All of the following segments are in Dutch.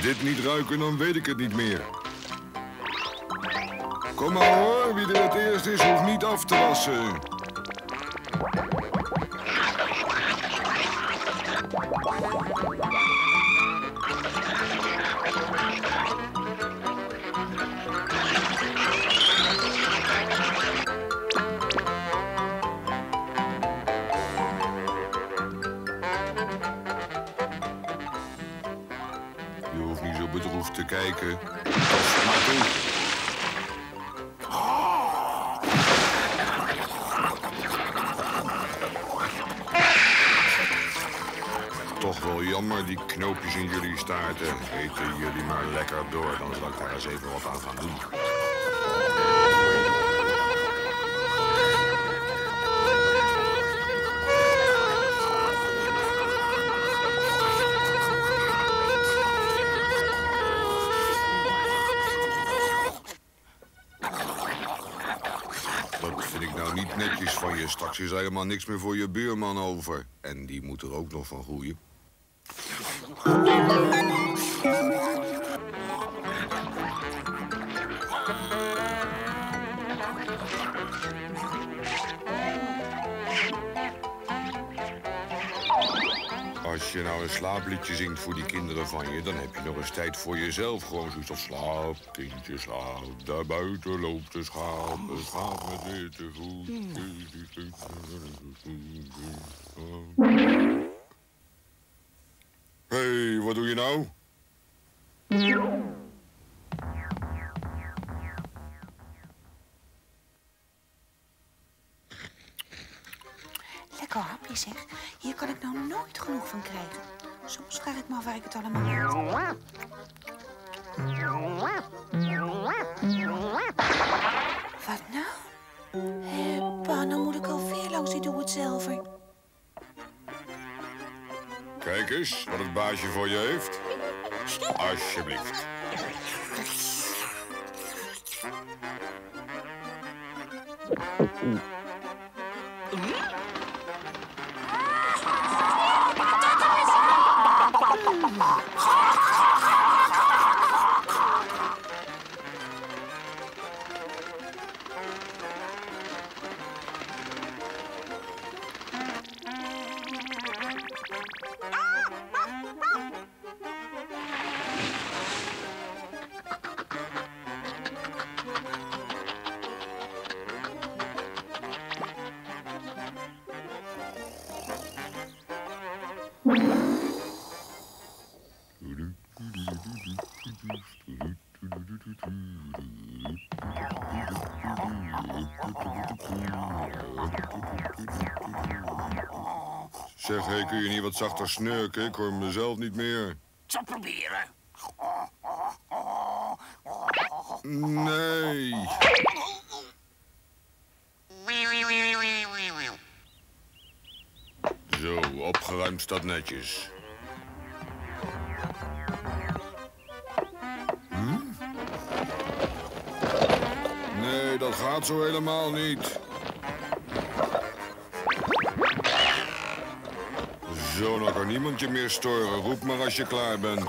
dit niet ruiken, dan weet ik het niet meer. Kom maar hoor, wie er het eerst is, hoeft niet af te wassen. Je hoeft niet zo bedroefd te kijken. Pas maar toe. Toch wel jammer, die knoopjes in jullie staarten. Eten jullie maar lekker door, dan zal ik daar eens even wat aan gaan doen. Dat vind ik nou niet netjes van je. Straks is er helemaal niks meer voor je buurman over. En die moet er ook nog van groeien. Als je nou een slaapliedje zingt voor die kinderen van je, dan heb je nog eens tijd voor jezelf. Gewoon zoiets als slaap, kindje, slaap. Daar buiten loopt de schaap. Het gaat met witte voet. Hé, wat doe je nou? Lekker hapje zeg. Hier kan ik nou nooit genoeg van krijgen. Soms vraag ik me af waar ik het allemaal haal. Wat nou? Pa, nou moet ik alweer langs die doe-het-zelver. Kijk eens wat het baasje voor je heeft. Alsjeblieft. Zeg, hé, kun je niet wat zachter snurken? Ik hoor mezelf niet meer. Ik zal proberen. Nee. Zo, opgeruimd staat netjes. Nee, dat gaat zo helemaal niet. Zo, nou kan niemand je meer storen. Roep maar als je klaar bent.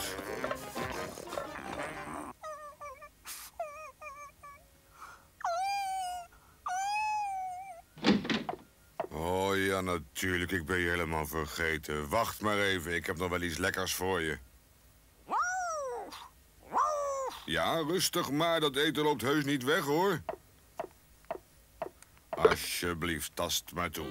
Oh ja, natuurlijk. Ik ben je helemaal vergeten. Wacht maar even. Ik heb nog wel iets lekkers voor je. Ja, rustig maar. Dat eten loopt heus niet weg, hoor. Alsjeblieft, tast maar toe.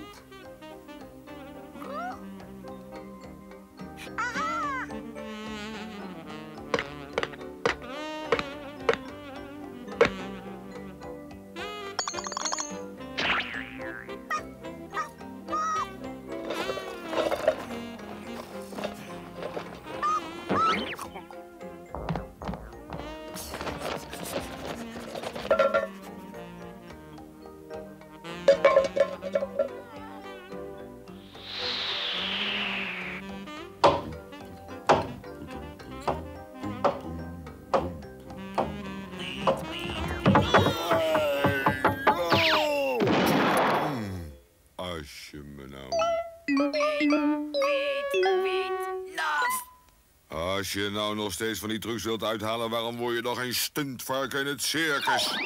Als je nou nog steeds van die trucs wilt uithalen, waarom word je nog geen stuntvarken in het circus?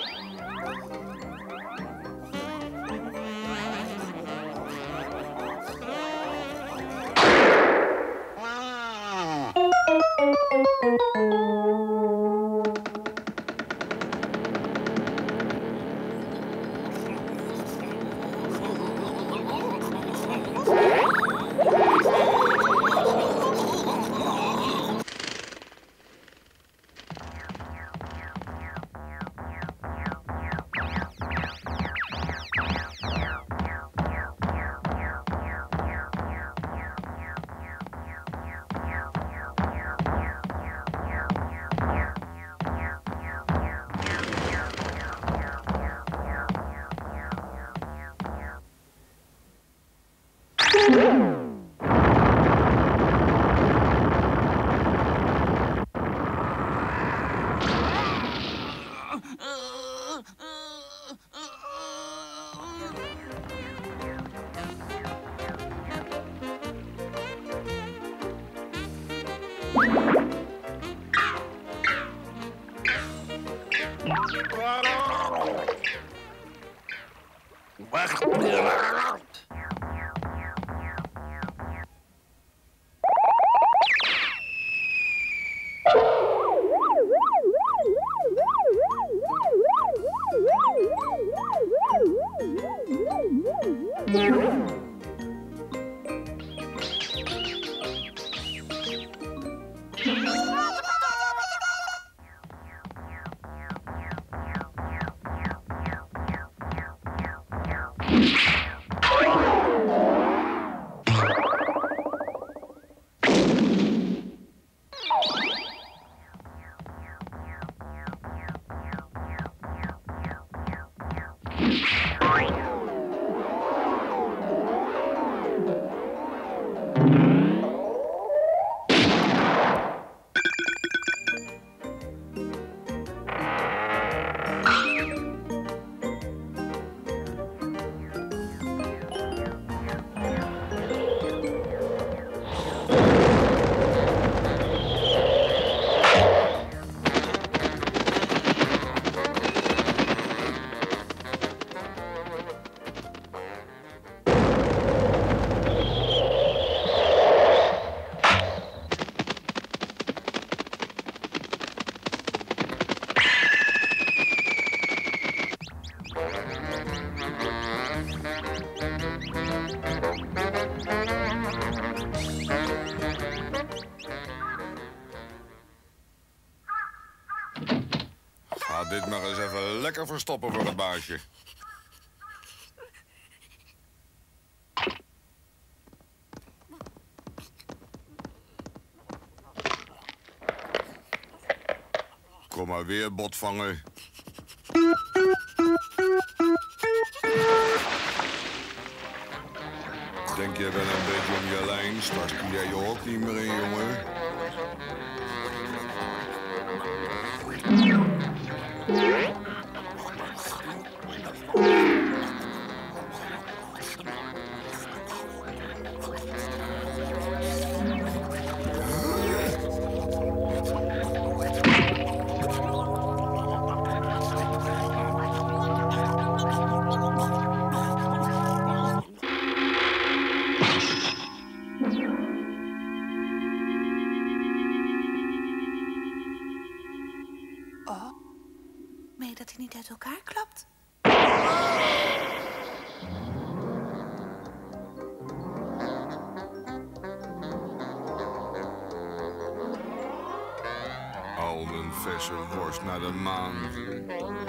Ga dit maar eens even lekker verstoppen voor het baasje. Kom maar weer, botvanger. Denk je wel een beetje om je lijn? Straks kun jij je ook niet meer in, jongen. Meen je dat hij niet uit elkaar klapt? Al mijn verse worst naar de maan.